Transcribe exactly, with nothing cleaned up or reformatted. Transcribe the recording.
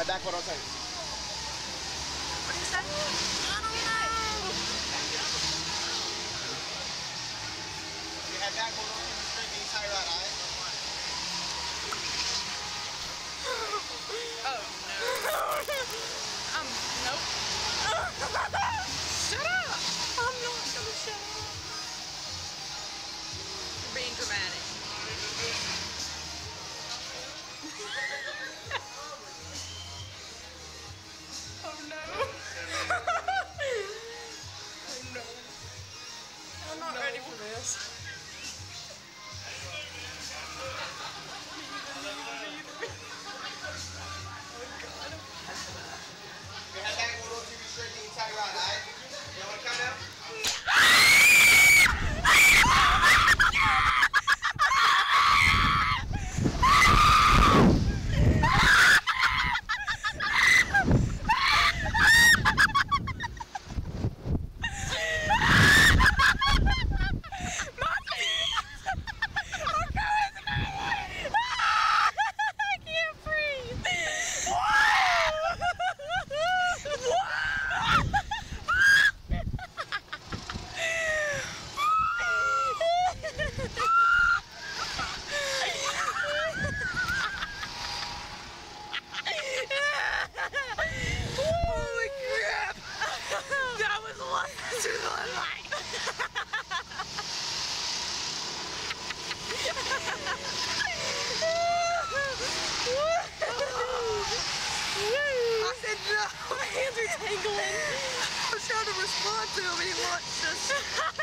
Head back one more time. What did you say? I don't know. You head back one more time. Straight the entire route, alright? Oh no. um, nope. Shut up! I'm not gonna shut up. You're being dramatic. Oh no. Oh no. I'm not ready for this. You head back one more time. Straight the entire route, alright? You wanna come now? Holy crap! That was faster than light! I said no, my hands are tangling. I was trying to respond to him and he watched us.